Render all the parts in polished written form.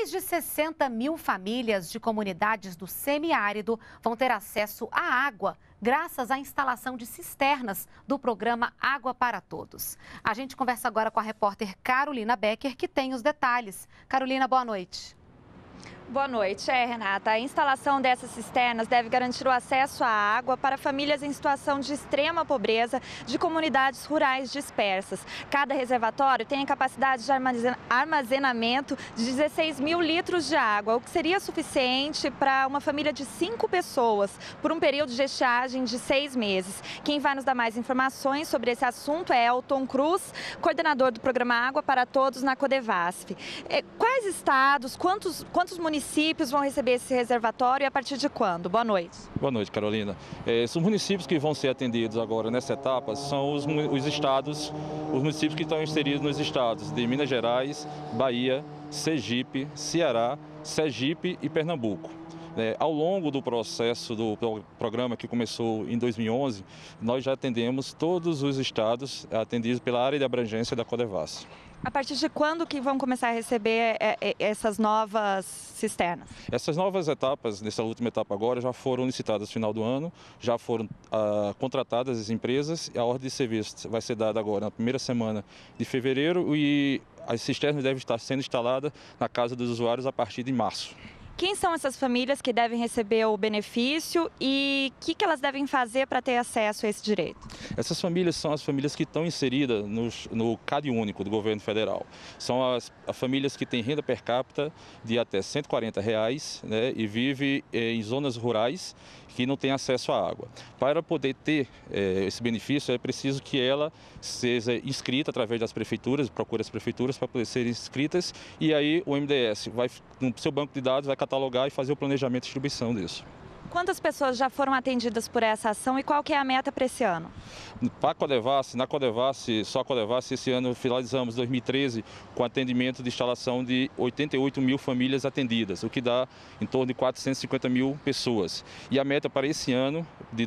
Mais de 60 mil famílias de comunidades do semiárido vão ter acesso à água, graças à instalação de cisternas do programa Água para Todos. A gente conversa agora com a repórter Carolina Becker, que tem os detalhes. Carolina, boa noite. Boa noite, Renata. A instalação dessas cisternas deve garantir o acesso à água para famílias em situação de extrema pobreza de comunidades rurais dispersas. Cada reservatório tem a capacidade de armazenamento de 16 mil litros de água, o que seria suficiente para uma família de 5 pessoas por um período de estiagem de 6 meses. Quem vai nos dar mais informações sobre esse assunto é Elton Cruz, coordenador do programa Água para Todos na Codevasf. Quais estados, quantos municípios vão receber esse reservatório e a partir de quando? Boa noite. Boa noite, Carolina. Os municípios que vão ser atendidos agora nessa etapa são os estados, os municípios que estão inseridos nos estados de Minas Gerais, Bahia, Sergipe, Ceará, Sergipe e Pernambuco. Ao longo do processo do programa que começou em 2011, nós já atendemos todos os estados atendidos pela área de abrangência da Codevasf. A partir de quando que vão começar a receber essas novas cisternas? Essas novas etapas, nessa última etapa agora, já foram licitadas no final do ano, já foram contratadas as empresas e a ordem de serviço vai ser dada agora na primeira semana de fevereiro e as cisternas devem estar sendo instaladas na casa dos usuários a partir de março. Quem são essas famílias que devem receber o benefício e o que elas devem fazer para ter acesso a esse direito? Essas famílias são as famílias que estão inseridas no CAD único do governo federal. São as famílias que têm renda per capita de até R$ 140 né, e vivem em zonas rurais que não têm acesso à água. Para poder ter esse benefício, é preciso que ela seja inscrita através das prefeituras, procure as prefeituras para poder ser inscritas e aí o MDS vai no seu banco de dados, vai catalogar e fazer o planejamento e distribuição disso. Quantas pessoas já foram atendidas por essa ação e qual que é a meta para esse ano? Para a Codevasf, na Codevasf, só a Codevasf, esse ano finalizamos 2013 com atendimento de instalação de 88 mil famílias atendidas, o que dá em torno de 450 mil pessoas. E a meta para esse ano de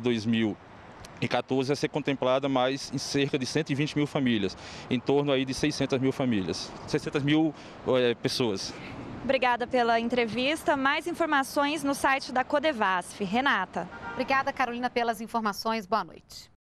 2014 é ser contemplada mais em cerca de 120 mil famílias, em torno aí de 600 mil famílias, 600 mil pessoas. Obrigada pela entrevista. Mais informações no site da Codevasf. Renata. Obrigada, Carolina, pelas informações. Boa noite.